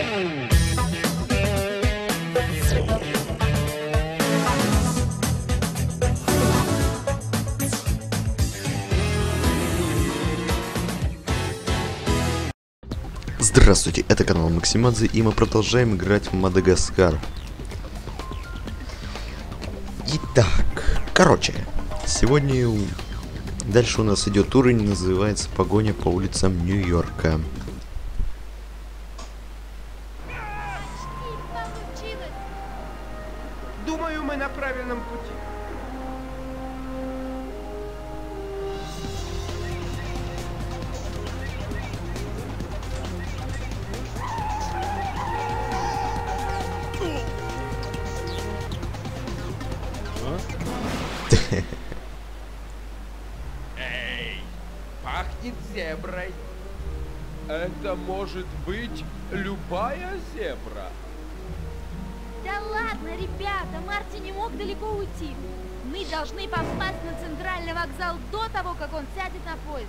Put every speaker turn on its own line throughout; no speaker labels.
Здравствуйте, это канал Максимадзе, и мы продолжаем играть в Мадагаскар. Итак, короче, сегодня дальше у нас идет уровень, называется «Погоня по улицам Нью-Йорка».
Думаю, мы на правильном пути. Эй, пахнет зеброй. Это может быть любая зебра.
Да ладно, ребята, Марти не мог далеко уйти. Мы должны попасть на центральный вокзал до того, как он сядет на поезд.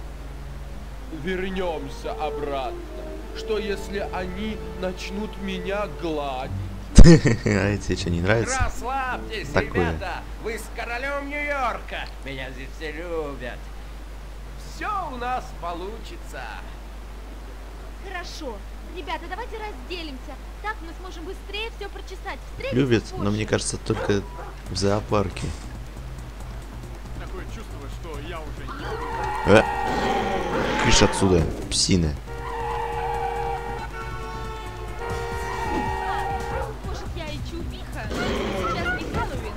Вернемся обратно. Что если они начнут меня гладить?
А тебе что, не нравится?
Расслабьтесь,
такое?
ребята! Вы с королем Нью-Йорка! Меня здесь все любят! Все у нас получится!
Хорошо. Ребята, давайте разделимся. Так мы сможем быстрее все прочесать. Встретимся
Любит,
позже.
но мне кажется, только в зоопарке.
Такое чувство, что я уже не...
Кыш отсюда, псина.
Может, я и чувиха? Сейчас не Хэллоуин.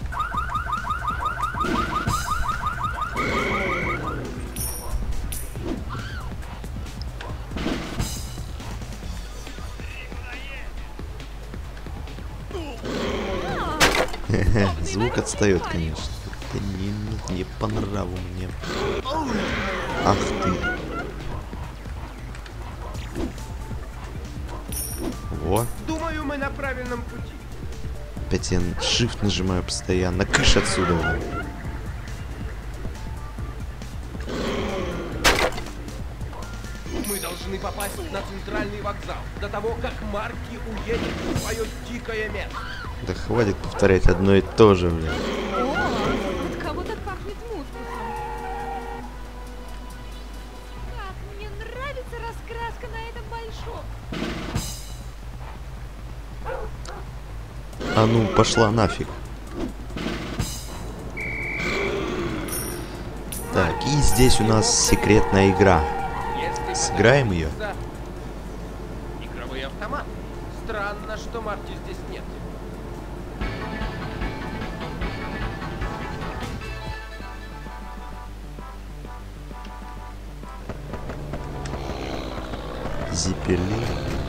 Звук отстает, конечно. Это не по нраву мне. Ах ты. Во.
Думаю, мы на правильном пути.
Опять я shift нажимаю постоянно. Кыш отсюда.
Мы должны попасть на центральный вокзал до того, как Марки уедет в свое дикое место.
Да хватит повторять одно и то же, блин.
О, от кого так пахнет мускусом. Как мне нравится раскраска на этом большом.
А ну, пошла нафиг. Так, и здесь у нас секретная игра.
Если
Сыграем ее?
понадобится игровой автомат. Странно, что Марти здесь нет.
Зиппелин.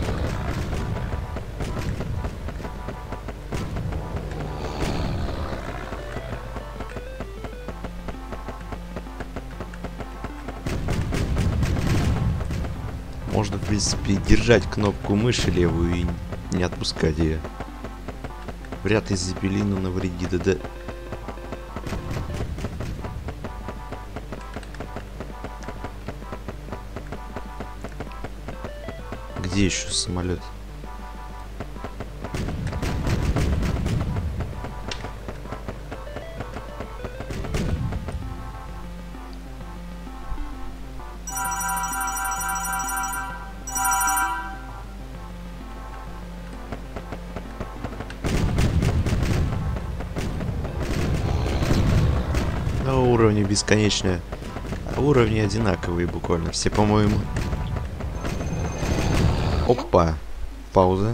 Можно, в принципе, держать кнопку мыши левую и не отпускать ее. Вряд ли Зиппелину навредит. Да. Где еще самолет? Да, уровни бесконечные. А уровни одинаковые буквально. Все, по-моему. Опа. Пауза.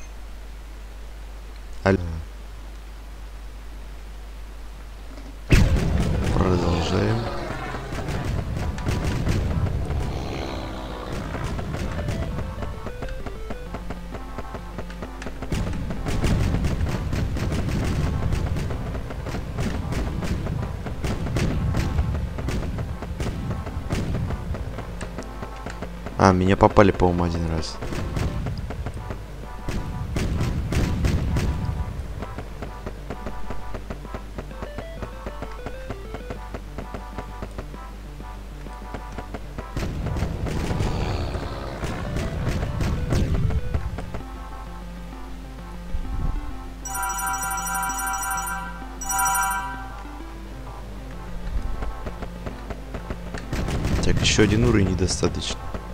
Продолжаем. А, меня попали, по-моему, один раз. еще один уровень недостаточно.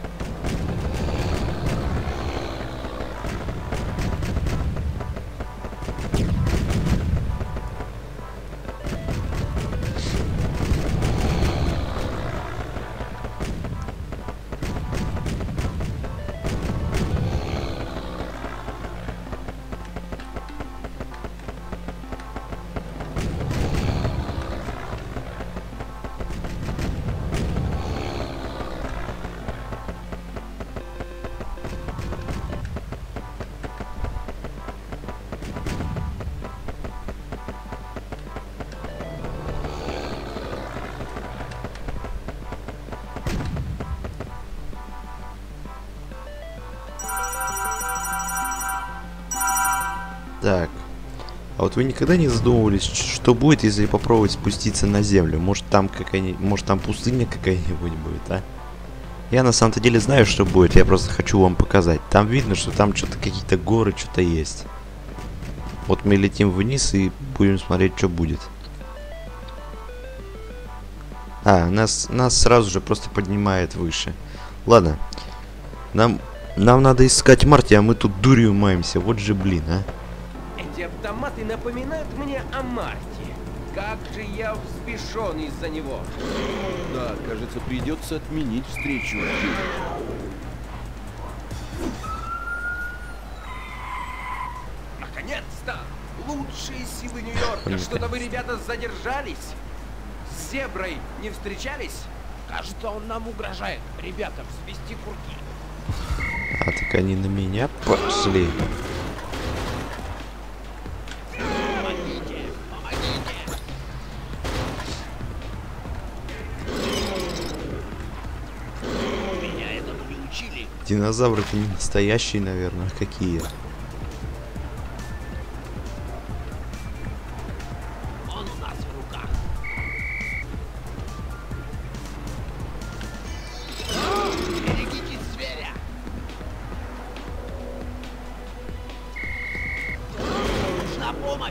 Так. А вот вы никогда не задумывались, что будет, если попробовать спуститься на землю? Может там пустыня какая-нибудь будет, а? Я на самом-то деле знаю, что будет, я просто хочу вам показать. Там видно, что там что-то, какие-то горы, что-то есть. Вот мы летим вниз и будем смотреть, что будет. А, нас сразу же просто поднимает выше. Ладно. Нам надо искать Марти, а мы тут дурью маемся. Вот же блин, а.
Эти автоматы напоминают мне о Марте. Как же я взбешен из-за него.
Да, кажется, придется отменить встречу.
Наконец-то! Лучшие силы Нью-Йорка. Что-то вы, ребята, задержались? С Зеброй не встречались?
Кажется, он нам угрожает. Ребята, взвести курки.
А так они на меня пошли.
Помогите! Помогите! Меня этому не учили.
Динозавры-то не настоящие, наверное. А какие?
Он у нас в руках. Берегите зверя! Нужна помощь!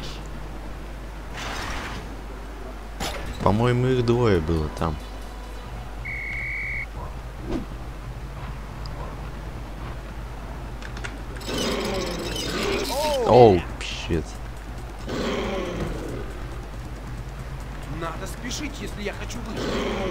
По-моему, их двое было там. Оу, щит.
Надо спешить, если я хочу выжить.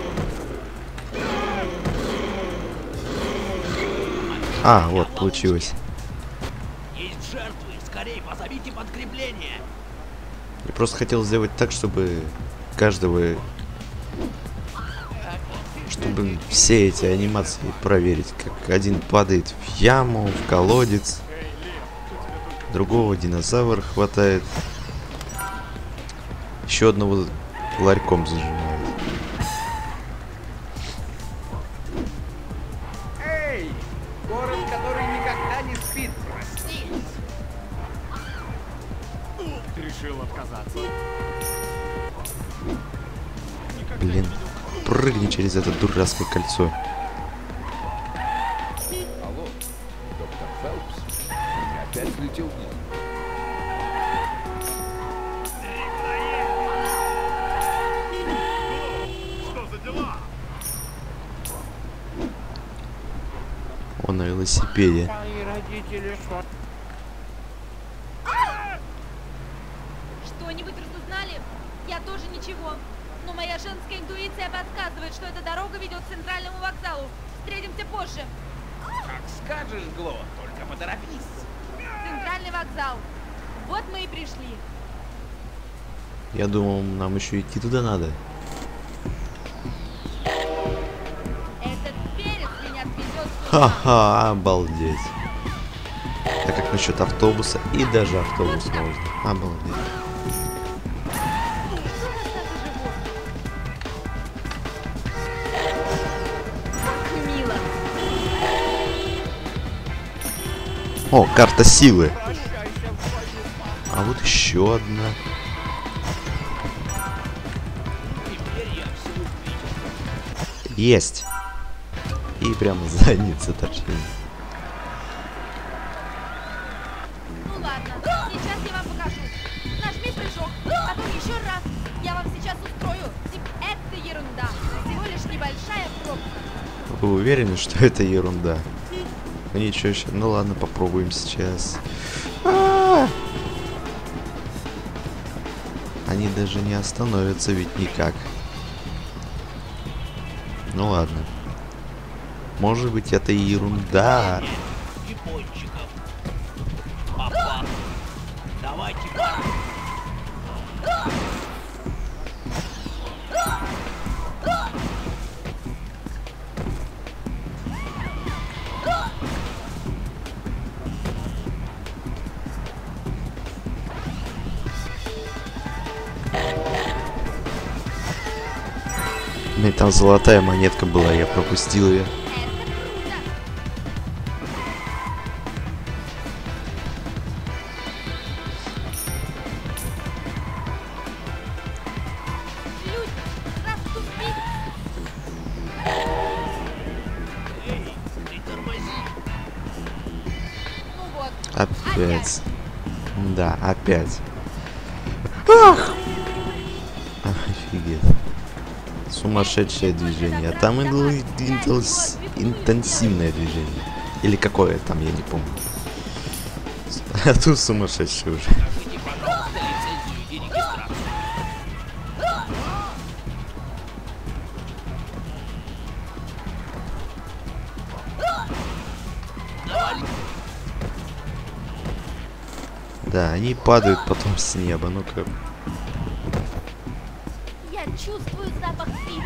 А, вот, получилось.
Есть жертвы! Скорей позовите подкрепление!
Я просто хотел сделать так, чтобы каждого... Чтобы все эти анимации проверить. Как один падает в яму, в колодец. Другого динозавр хватает. Еще одного ларьком зажимает.
Эй! Город, который никогда не спит. Проснись!
Ты решил отказаться?
Блин, прыгни через это дурацкое кольцо.
Алло, доктор Фелпс. Я опять слетел вниз.
Что за дела?
Он на велосипеде.
Мои родители что?
Что-нибудь разузнали? Я тоже ничего. Но моя женская интуиция подсказывает, что эта дорога ведет к центральному вокзалу. Встретимся позже.
Как скажешь, Гло, только поторопись.
Центральный вокзал. Вот мы и пришли.
Я думал, нам еще идти туда надо.
Этот перец меня отвезет сюда.
Ха-ха, обалдеть. А как насчет автобуса? И даже автобус можно. Обалдеть.
Как мило.
О, карта силы. А вот еще одна. Есть. И прямо задница торчит.
Ну ладно, сейчас я вам покажу. Нажми прыжок, потом еще раз. Я вам сейчас устрою. Это ерунда. Всего лишь небольшая пробка.
Вы уверены, что это ерунда? Ну ничего, ну ладно, попробуем сейчас. Они даже не остановятся ведь никак. Ну ладно. Может быть, это и ерунда.
Япончиков. Папа. Давайте пора.
У меня там золотая монетка была, я пропустил ее. Опять. Да, опять. Ах! Офигеть. Сумасшедшее движение. А там интенсивное движение. Или какое там, я не помню. А тут сумасшедшее уже.
Покажите, пожалуйста, лицензию и регистрацию.
Да, они падают потом с неба. Ну-ка.
Я чувствую запах пива.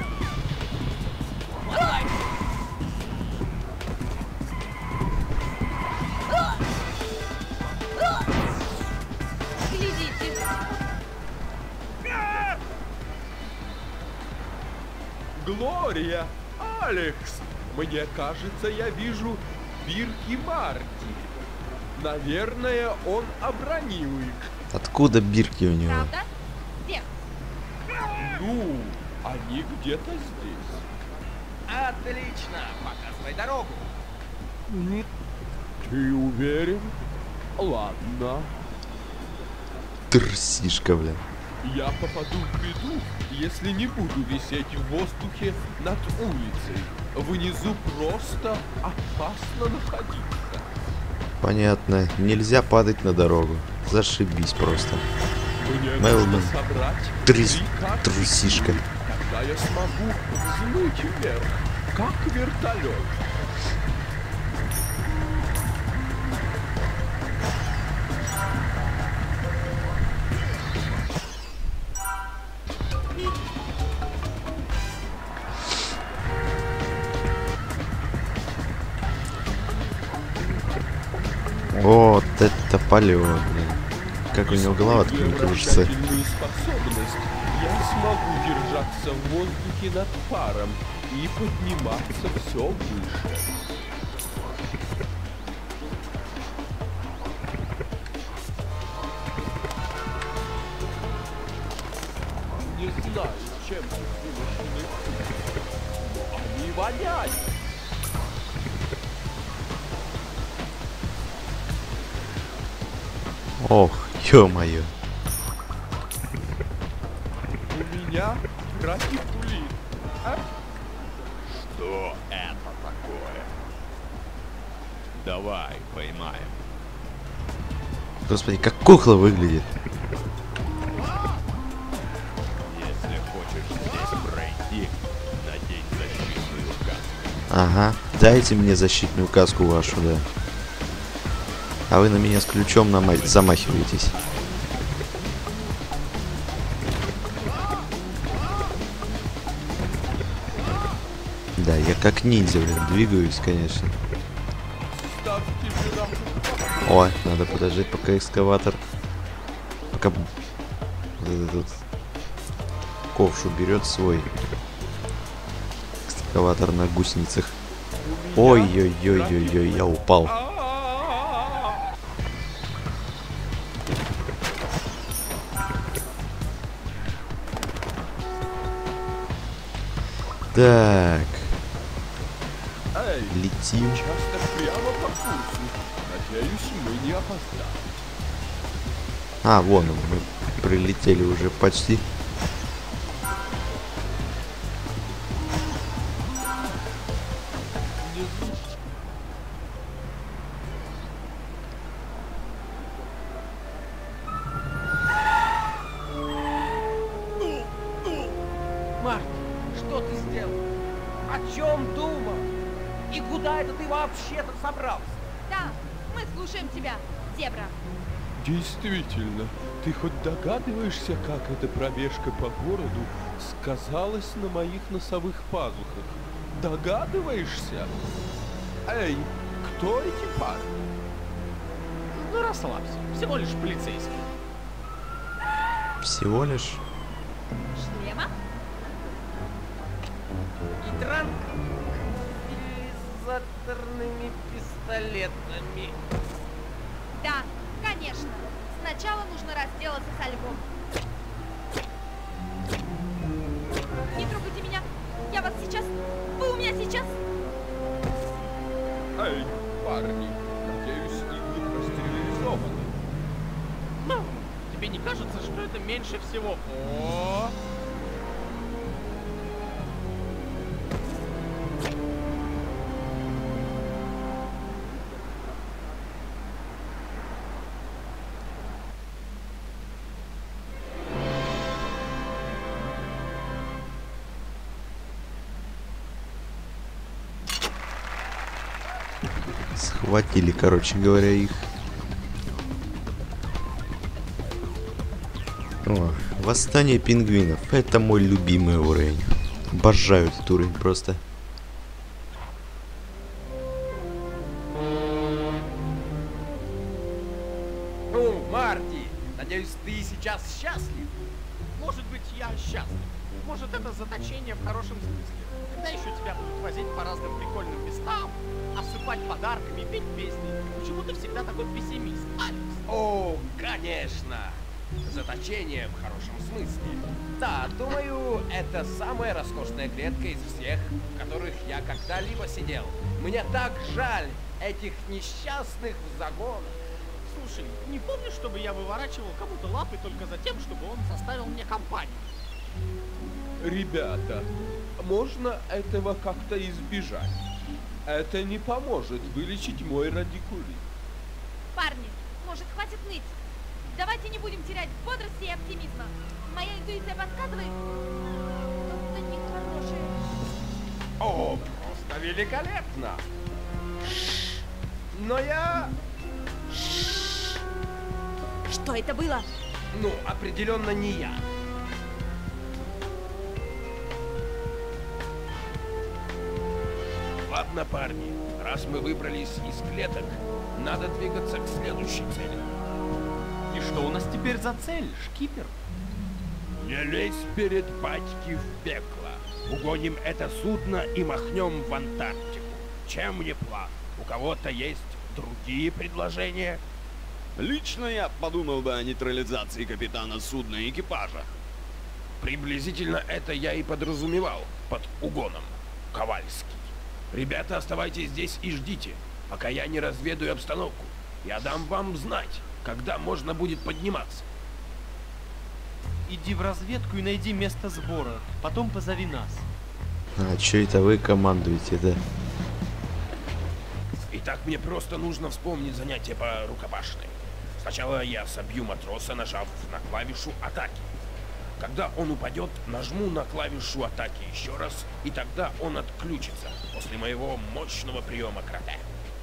Глядите.
Глория! Алекс! Мне кажется, я вижу Бирки Марти. Наверное, он обронил их.
Откуда бирки у него?
Правда? Где?
Ну, они где-то здесь.
Отлично. Показывай дорогу.
Ты уверен? Ладно.
Трусишка, блин.
Я попаду в беду, если не буду висеть в воздухе над улицей. Внизу просто опасно находиться.
Понятно. Нельзя падать на дорогу. Зашибись просто.
Мне
Мэлман.
нужно собрать
Трис...
3 карты.
Трусишка.
Тогда я смогу взмыть вверх, как вертолет.
Вот это полет, блин. Как у него голова так не кружится.
Вращательную способность я смогу держаться в воздухе над паром и подниматься все выше. Не знаю, чем вымощены, но они воняют.
Ох, ё-моё.
У меня графикулит. А?
Что это такое? Давай, поймаем.
Господи, как кукла выглядит.
Если хочешь здесь пройти, надень защитную каску.
Ага, дайте мне защитную каску вашу, да. А вы на меня с ключом замахиваетесь. Да, я как ниндзя, блин, двигаюсь, конечно.
Ставьте пиратов.
Ой, надо подождать, пока экскаватор... Пока... Вот этот ковш уберет свой экскаватор на гусеницах. Ой-ой-ой-ой-ой, я упал. Так,
Эй,
летим.
часто прямо по курсу. Надеюсь, мы не опоздаем.
А, вон он, мы прилетели уже почти.
ты сделал? О чем думал? И куда это ты вообще-то собрался?
Да, мы слушаем тебя, зебра.
Действительно, ты хоть догадываешься, как эта пробежка по городу сказалась на моих носовых пазухах? Догадываешься? Эй, кто эти парни?
Ну расслабься, всего лишь полицейский.
Всего лишь.
Шлема?
И транк стерилизаторными пистолетами.
Да, конечно. Сначала нужно разделаться со львом. Не трогайте меня. Я вас сейчас... Вы у меня сейчас...
Эй, парни, надеюсь, их простерилизованы.
Ну, тебе не кажется, что это меньше всего? О!
Схватили, короче говоря, их. О, восстание пингвинов. Это мой любимый уровень. Обожаю этот уровень просто.
Ну, Марти, надеюсь, ты сейчас счастлив?
Может быть, я счастлив. Может, это заточение в хорошем смысле. Когда еще тебя будут возить по разным прикольным местам, осыпать подарками, петь песни. Почему ты всегда такой пессимист, Алекс?
О, конечно! Заточение в хорошем смысле. Да, думаю, это самая роскошная клетка из всех, в которых я когда-либо сидел. Мне так жаль этих несчастных в загонах.
Слушай, не помнишь, чтобы я выворачивал кому-то лапы только за тем, чтобы он составил мне компанию?
Ребята, можно этого как-то избежать? Это не поможет вылечить мой радикулит.
Парни, может, хватит ныть? Давайте не будем терять бодрости и оптимизма. Моя интуиция подсказывает... Это нехорошее.
О, просто великолепно! Но я...
Что это было?
Ну, определенно не я. Ладно, парни, раз мы выбрались из клеток, надо двигаться к следующей цели.
И что у нас теперь за цель, шкипер?
Не лезь перед батьки в пекло. Угоним это судно и махнем в Антарктику. Чем не план? У кого-то есть другие предложения?
Лично я подумал бы о нейтрализации капитана судна и экипажа.
Приблизительно это я и подразумевал под угоном. Ковальский. Ребята, оставайтесь здесь и ждите, пока я не разведаю обстановку. Я дам вам знать, когда можно будет подниматься.
Иди в разведку и найди место сбора, потом позови нас.
А чё это вы командуете, да?
Итак, мне просто нужно вспомнить занятие по рукопашной. Сначала я собью матроса, нажав на клавишу атаки. Когда он упадет, нажму на клавишу атаки еще раз, и тогда он отключится после моего мощного приема карате.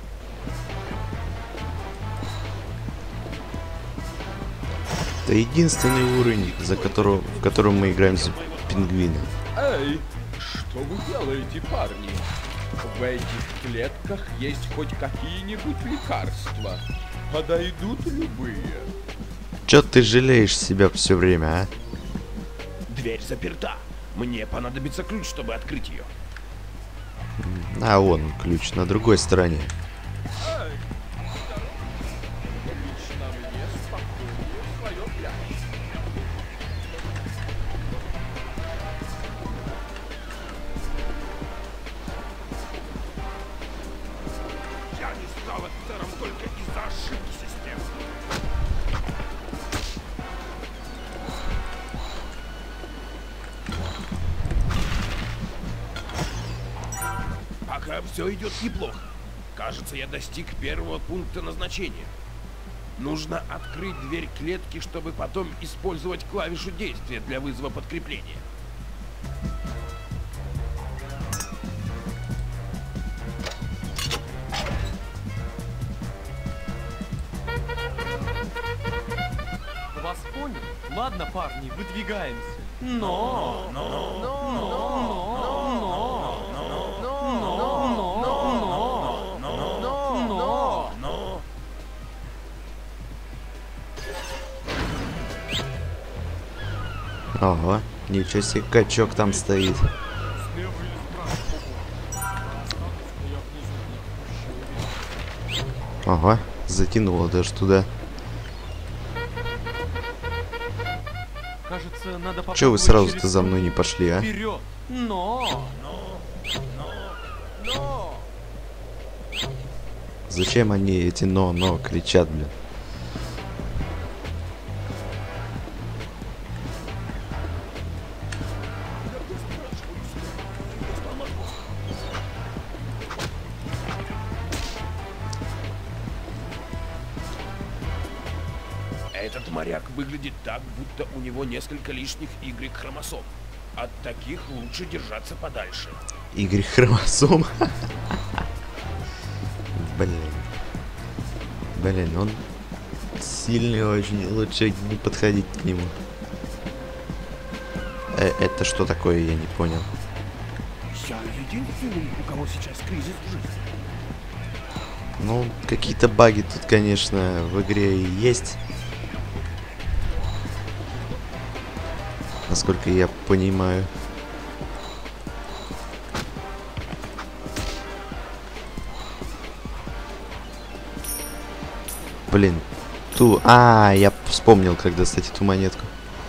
Это единственный уровень, в котором мы играем за пингвина.
Эй, что вы делаете, парни? В этих клетках есть хоть какие-нибудь лекарства. Подойдут любые.
Чё ты жалеешь себя все время, а?
Дверь заперта. Мне понадобится ключ, чтобы открыть ее.
А вон ключ на другой стороне.
Эй, лично мне спокойнее в своем пляже.
Я не стал офицером только из-за ошибки системы. Пока все идет неплохо. Кажется, я достиг первого пункта назначения. Нужно открыть дверь клетки, чтобы потом использовать клавишу действия для вызова подкрепления.
Ладно, парни, выдвигаемся.
Ого, ничего себе, качок там стоит. Ага, затянуло даже туда.
Кажется, надо попробовать.
Чё вы сразу-то за мной не пошли, а?
Вперед!
Зачем они эти но кричат, блин?
Этот моряк выглядит так, будто у него несколько лишних Y-хромосом. От таких лучше держаться подальше.
Y-хромосом? Блин, он сильный очень, лучше не подходить к нему. Это что такое, я не понял.
Я единственный, у кого сейчас кризис в жизни.
Ну, какие-то баги тут, конечно, в игре и есть. Насколько я понимаю. Блин, я вспомнил, как достать эту монетку.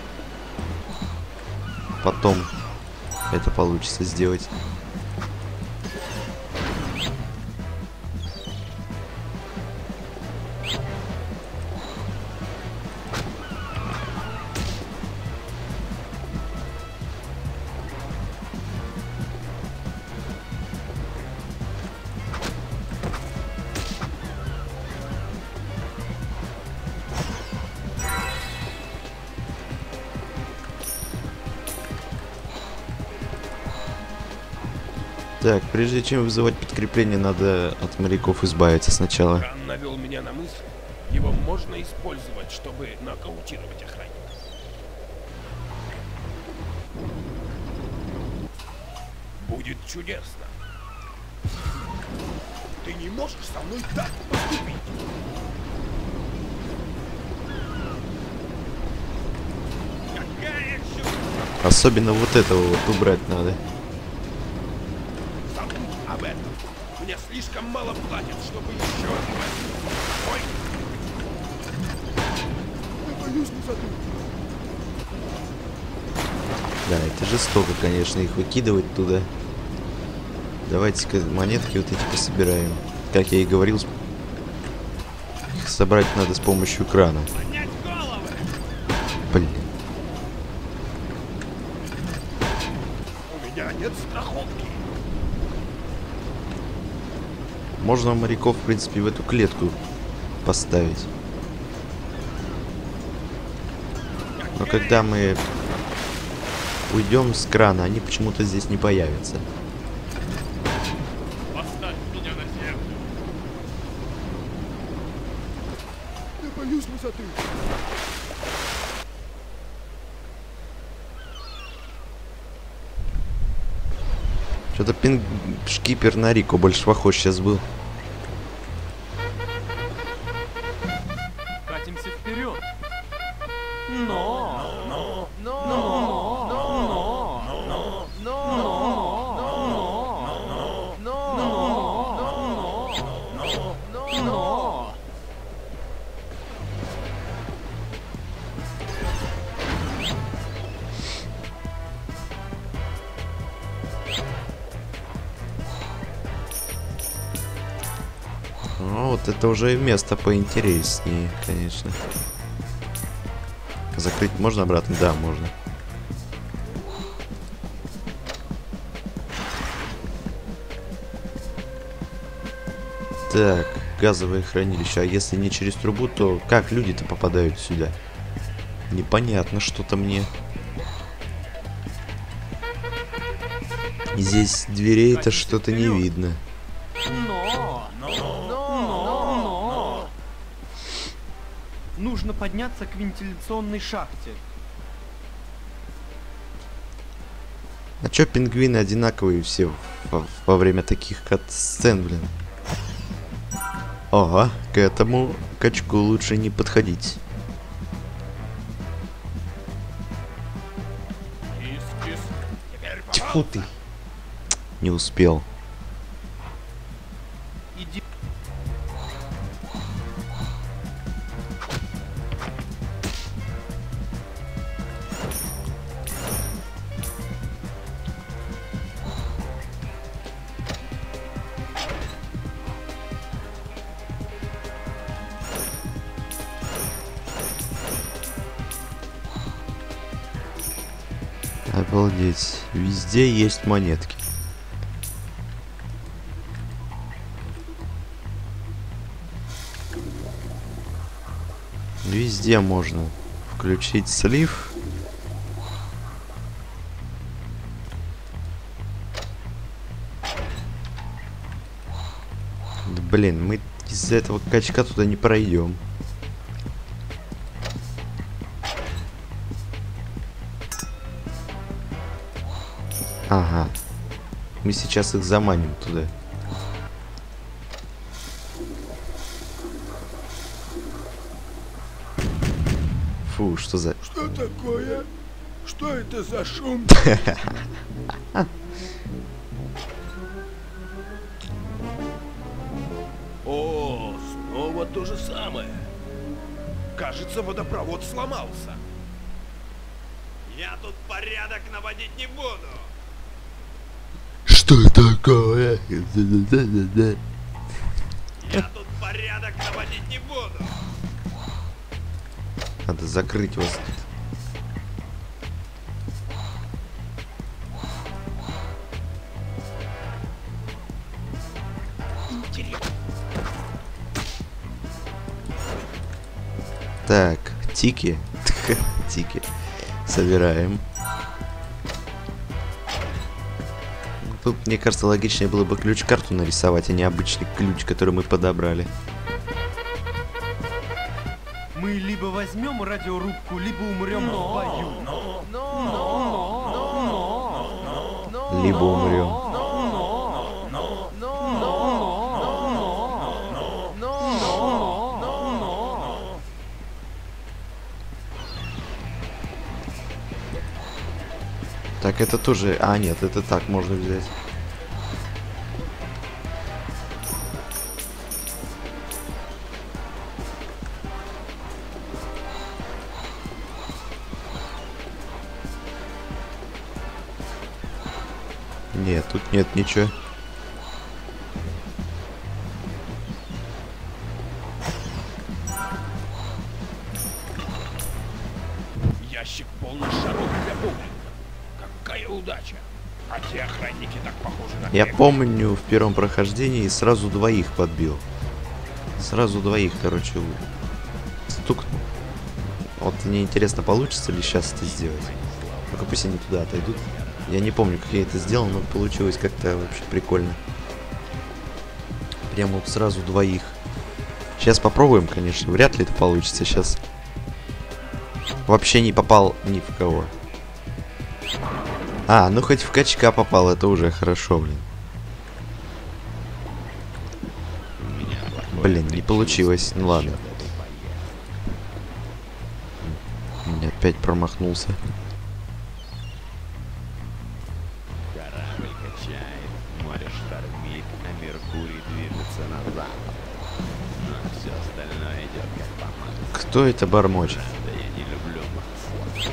Потом это получится сделать. Так, прежде чем вызывать подкрепление, надо от моряков избавиться сначала.
Ран навел меня на мысль. Его можно использовать, чтобы нокаутировать охранника. Будет чудесно. Ты не можешь со мной так поступить. Какая чушь!
Особенно вот этого вот убрать надо.
Об этом. Мне слишком мало платят, чтобы еще... Ой! Я боюсь не задумать.
Да, это жестоко, конечно, их выкидывать туда. Давайте-ка монетки вот эти пособираем. Как я и говорил, их собрать надо с помощью крана. Блин.
У меня нет страховки.
Можно моряков, в принципе, в эту клетку поставить. Но когда мы уйдем с крана, они почему-то здесь не появятся.
Поставь меня на землю. Я боюсь высоты.
Что-то шкипер на Рико больше похож сейчас был.
Катимся вперед.
Ну, вот это уже место поинтереснее, конечно. Закрыть можно обратно? Да, можно. Так, газовое хранилище. А если не через трубу, то как люди-то попадают сюда? Непонятно что-то мне. Здесь дверей-то что-то не видно.
Нужно подняться к вентиляционной шахте.
А чё пингвины одинаковые все во время таких кат-сцен, блин? Ага, к этому качку лучше не подходить. Тьфу ты. Не успел.
Иди.
Обалдеть. Везде есть монетки. Везде можно включить слив. Да, блин, мы из-за этого качка туда не пройдем. Ага. Мы сейчас их заманим туда. Фу, что за...
Что такое? Что это за шум? О, снова то же самое. Кажется, водопровод сломался.
Я тут порядок наводить не буду.
Что такое?
Я тут порядок наводить не буду.
Надо закрыть вас тут. Так, тики. Тики. Собираем. Тут, мне кажется, логичнее было бы ключ-карту нарисовать, а не обычный ключ, который мы подобрали.
Мы либо возьмем радиорубку, либо умрем в бою.
Либо умрем. Так, это тоже... А, нет, это так можно взять. Нет, тут нет ничего.
Ящик полный шаров для боулинга. Какая удача. А те охранники так похожи на...
Я помню, в первом прохождении сразу двоих подбил. Сразу двоих, короче, стукнул. Вот мне интересно, получится ли сейчас это сделать. Только пусть они туда отойдут. Я не помню, как я это сделал, но получилось как-то вообще прикольно. Прямо вот сразу двоих. Сейчас попробуем, конечно. Вряд ли это получится. Сейчас вообще не попал ни в кого. А, ну хоть в качка попал, это уже хорошо, блин. Блин, не получилось. Ну ладно. Я опять промахнулся.
Корабль качает, море штормит, а Меркурий движется на запад. Но все остальное идет как по маслу.
Кто это бормочет?
Да я не люблю масло.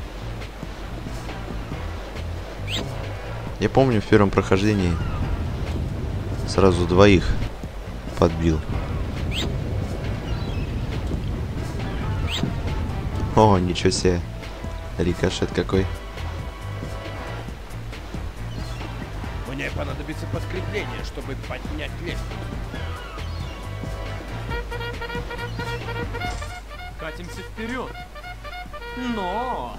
Я помню, в первом прохождении сразу двоих подбил. О, ничего себе. Рикошет какой.
Мне понадобится подкрепление, чтобы поднять лестницу.
Катимся вперед. Но.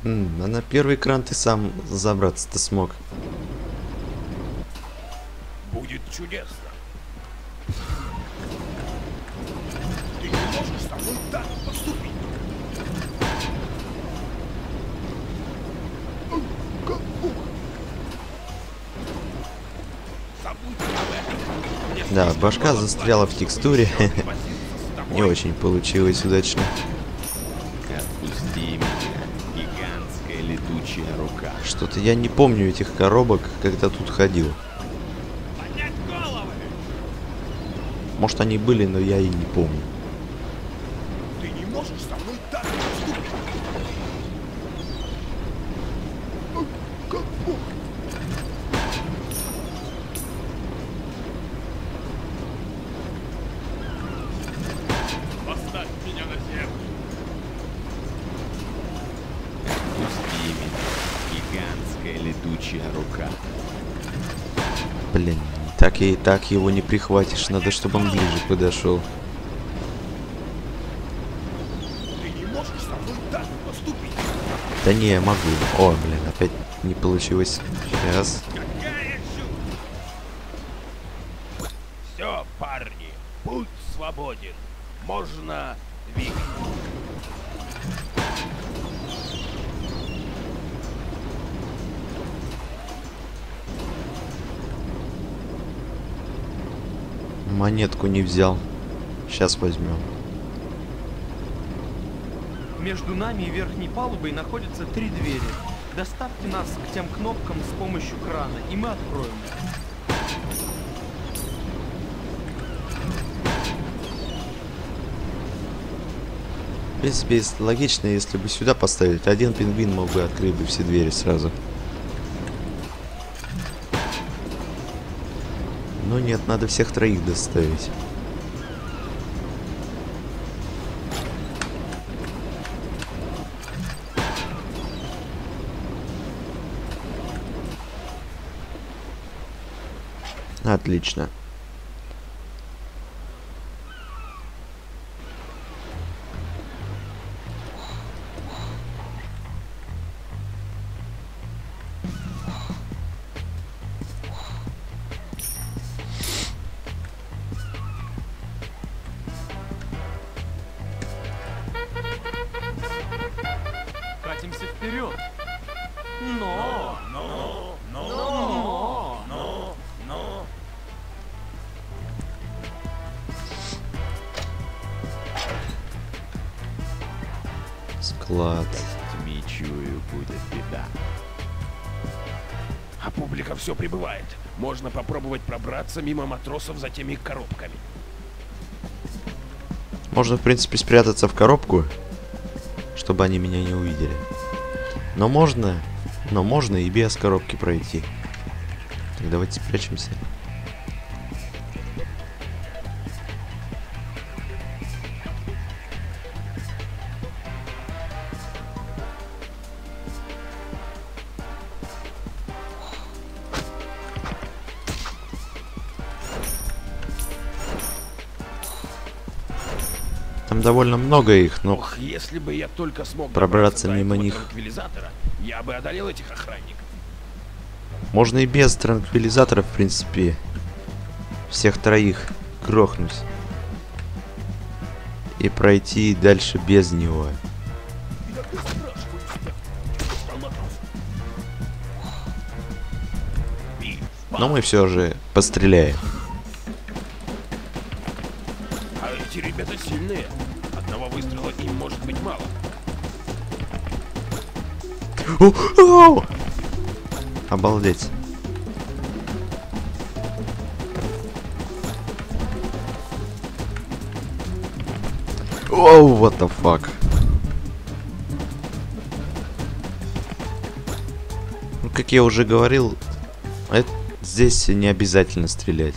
А на первый экран ты сам забраться-то смог.
Будет чудесно. Ты не можешь со мной так поступить. Забудь об этом. Мне
Да,
слишком
башка
мало
застряла в
времени,
текстуре.
чтобы возиться с тобой.
Не очень получилось удачно.
Отпусти меня, гигантская летучая рука.
Что-то я не помню этих коробок, когда тут ходил.
Поднять головы!
Может, они были, но я и не помню.
Ты не можешь со мной так поступить. Как Бог.
Поставь меня на землю!
Отпусти меня, гигантская летучая рука.
Блин, так его не прихватишь. Надо, чтобы он ближе подошел.
Ты не можешь со мной так поступить.
Да не, я могу. О, блин, опять не получилось. Сейчас.
Какая чушь! Все, парни, путь свободен. Можно двигать.
Монетку не взял. Сейчас возьмем.
Между нами и верхней палубой находятся 3 двери. Доставьте нас к тем кнопкам с помощью крана, и мы откроем их.
В принципе, если логично, если бы сюда поставить, один пингвин мог бы открыть бы все двери сразу. Но нет, надо всех троих доставить. Отлично.
Катимся вперед. Но.
Склад.
Тьми чую, будет беда.
А публика все прибывает. Можно попробовать пробраться мимо матросов за теми коробками.
Можно, в принципе, спрятаться в коробку, чтобы они меня не увидели. Но можно и без коробки пройти. Так, давайте спрячемся. Там довольно много их, но
Ох, если бы я только смог
пробраться
добраться до
мимо
этого
них.
транквилизатора, я бы одолел этих охранников.
можно и без транквилизаторов, в принципе, всех троих грохнуть. И пройти дальше без него.
Иногда спрашиваю себя, что стал матрос?
Но мы все же постреляем.
А эти ребята сильные. Одного выстрела им может быть мало.
О! Обалдеть. Оу, what the fuck. Ну, как я уже говорил, здесь не обязательно стрелять.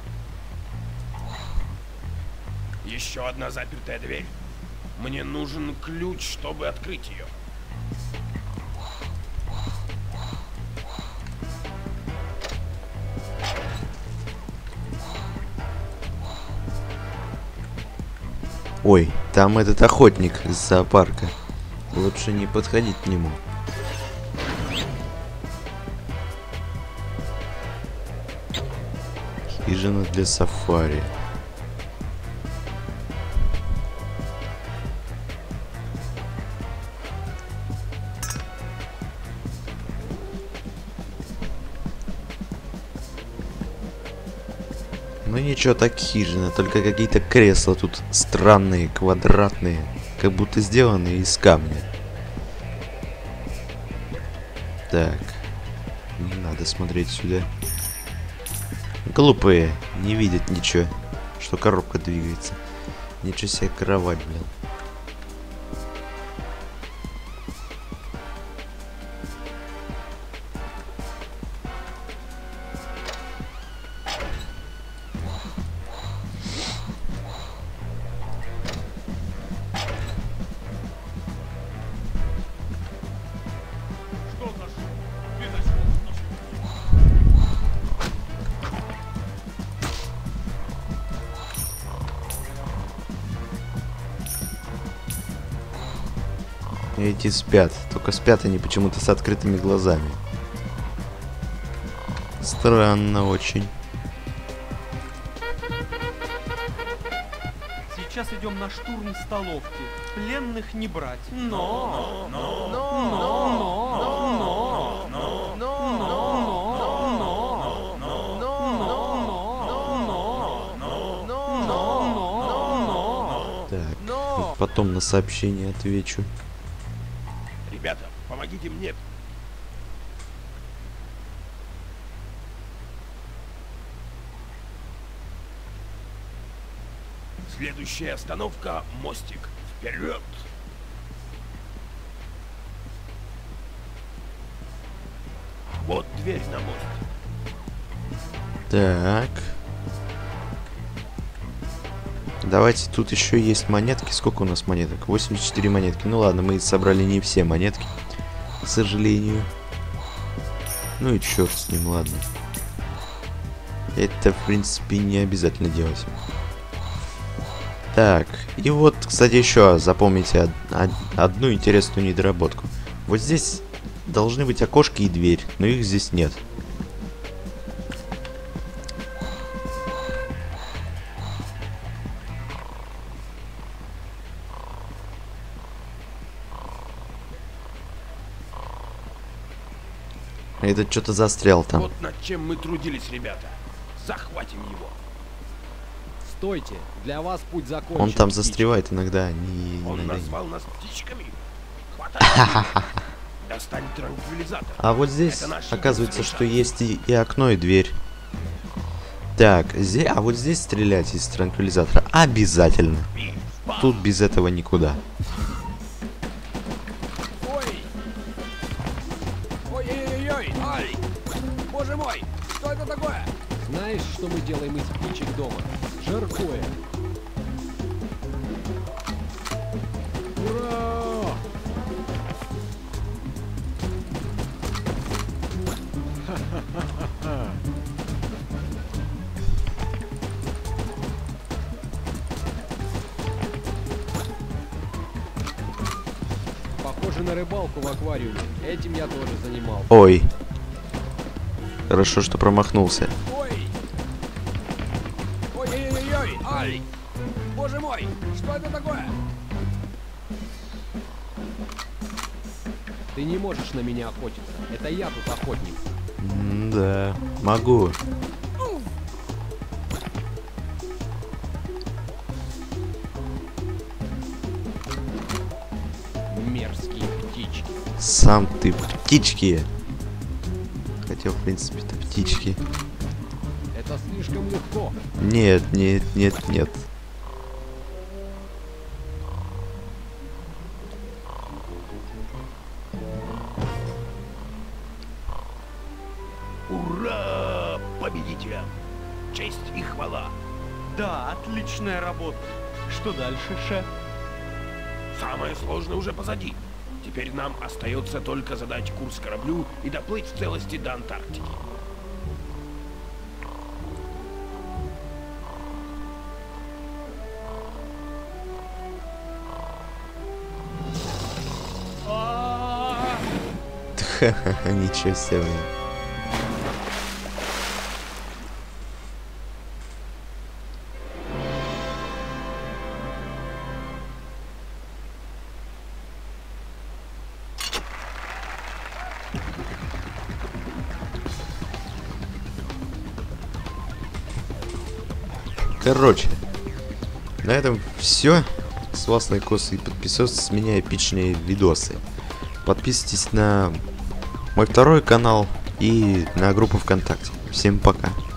Еще одна запертая дверь. Мне нужен ключ, чтобы открыть ее.
Ой, там этот охотник из зоопарка. Лучше не подходить к нему. Хижина для сафари. Ну ничего, так хижина, только какие-то кресла тут странные, квадратные, как будто сделаны из камня. Так, не надо смотреть сюда. Глупые, не видят ничего, что коробка двигается. Ничего себе, кровать, блин. Эти спят, только спят они почему-то с открытыми глазами. Странно очень.
Сейчас идем на штурм столовки. Пленных не брать.
Так, потом на сообщение отвечу.
Ребята, помогите мне. Следующая остановка — мостик. Вперед! Вот дверь на мост.
Так. Давайте, тут еще есть монетки. Сколько у нас монеток? 84 монетки. Ну ладно, мы собрали не все монетки, к сожалению. Ну и черт с ним, ладно. Это, в принципе, не обязательно делать. Так, и вот, кстати, еще запомните одну интересную недоработку. Вот здесь должны быть окошки и дверь, но их здесь нет. Этот что-то застрял там.
Вот над чем мы трудились, ребята. Захватим его.
Стойте, для вас путь закончен.
Он там
птичка.
застревает иногда.
Он назвал нас птичками. Хватай. Достань транквилизатор.
А вот здесь оказывается, что есть и окно, и дверь. Так, а вот здесь стрелять из транквилизатора обязательно. Тут без этого никуда.
Ой-ой-ой, ай! Боже мой, что это такое?
Знаешь, что мы делаем из птичек дома? Жаркое. Ура! Похоже на рыбалку в аквариуме. Этим я тоже занимался.
Ой. Хорошо, что промахнулся.
Ой! Ой-ой-ой, ай! Боже мой, что это такое?
Ты не можешь на меня охотиться. Это я тут охотник.
Да, могу.
Мерзкие птички.
Сам ты птички. Хотя, в принципе-то птички.
Это слишком легко.
Нет, нет, нет, нет.
Ура! Победителям! Честь и хвала!
Да, отличная работа. Что дальше, шеф?
Самое сложное уже позади. Теперь нам остается только задать курс кораблю и доплыть в целости до Антарктики.
Ничего себе. Короче, на этом все. С вас лайкосы и подписывайтесь, с меня эпичные видосы. Подписывайтесь на мой второй канал и на группу ВКонтакте. Всем пока.